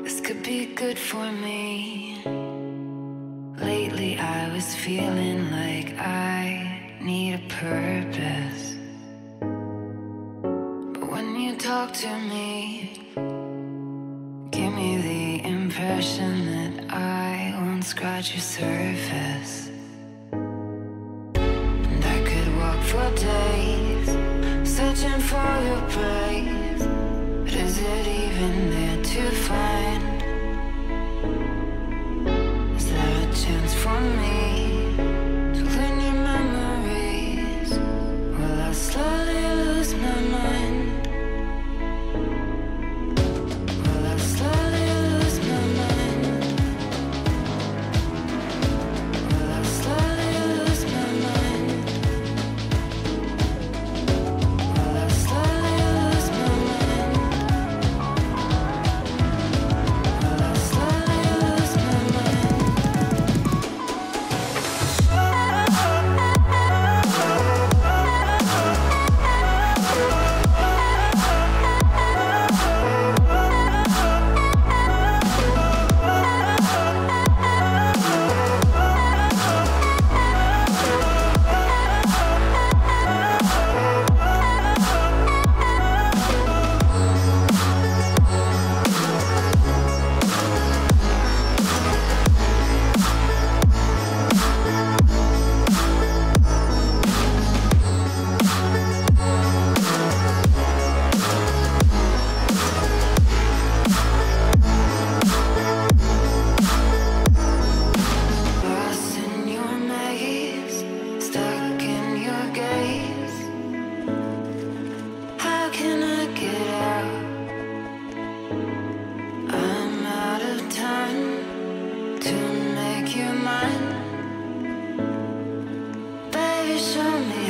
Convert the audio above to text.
This could be good for me. Lately I was feeling like I need a purpose. But when you talk to me, give me the impression that I won't scratch your surface. And I could walk for days, searching for your praise. But is it even there to find? Is there a chance for me to clean your memories? Will I slowly lose my mind? Will I slowly lose my mind? Will I slowly lose my mind? Will I slowly lose my mind? Will I slowly lose my mind? Lost in your maze, stuck in your gaze. How can I get out? I'm out of time to make you mine. Baby, show me